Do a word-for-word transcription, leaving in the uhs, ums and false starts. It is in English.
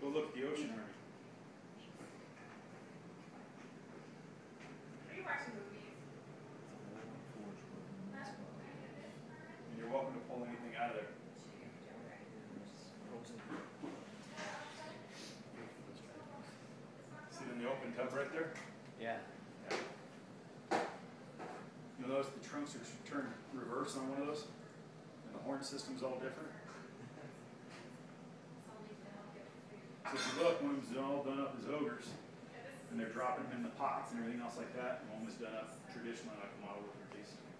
Go look at the Ocean Army. Are you watching movies? And you're welcome to pull anything out of there. See it in the open tub right there? Yeah. You'll notice the trunks are turned reverse on one of those, and the horn system's all different. So if you look, one of them's all done up as ogres, and they're dropping them in the pots and everything else like that, and one was done up traditionally like a model with your piece.